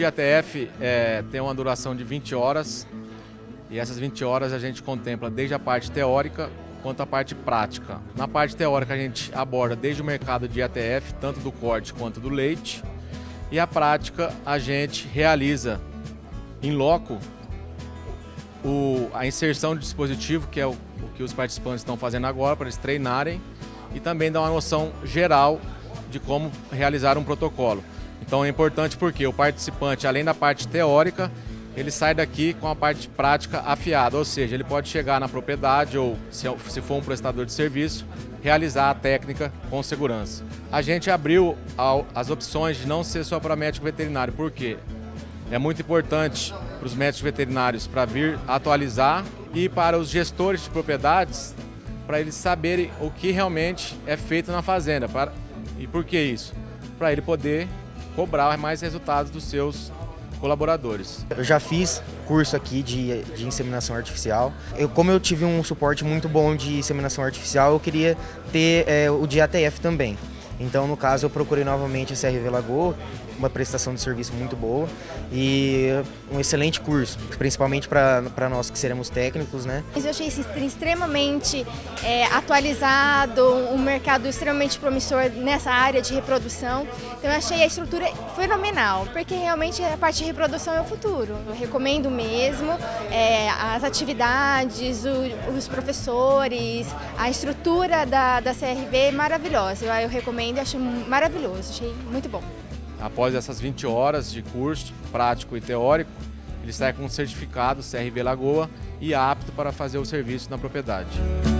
ATF tem uma duração de 20 horas e essas 20 horas a gente contempla desde a parte teórica quanto a parte prática. Na parte teórica a gente aborda desde o mercado de ATF, tanto do corte quanto do leite, e a prática a gente realiza em loco a inserção de dispositivo, que é o que os participantes estão fazendo agora para eles treinarem, e também dá uma noção geral de como realizar um protocolo. Então é importante porque o participante, além da parte teórica, ele sai daqui com a parte prática afiada, ou seja, ele pode chegar na propriedade ou, se for um prestador de serviço, realizar a técnica com segurança. A gente abriu as opções de não ser só para médico veterinário, porque é muito importante para os médicos veterinários para vir atualizar e para os gestores de propriedades, para eles saberem o que realmente é feito na fazenda. E por que isso? Para ele poder cobrar mais resultados dos seus colaboradores. Eu já fiz curso aqui de inseminação artificial. Como eu tive um suporte muito bom de inseminação artificial, eu queria ter o de ATF também. Então, no caso, eu procurei novamente a CRV Lagoa, uma prestação de serviço muito boa e um excelente curso, principalmente para nós que seremos técnicos, né? Eu achei extremamente atualizado, um mercado extremamente promissor nessa área de reprodução. Então, eu achei a estrutura fenomenal, porque realmente a parte de reprodução é o futuro. Eu recomendo mesmo as atividades, os professores, a estrutura da CRV é maravilhosa. Eu recomendo e acho maravilhoso, achei muito bom. Após essas 20 horas de curso prático e teórico, ele sai com um certificado CRV Lagoa e apto para fazer o serviço na propriedade.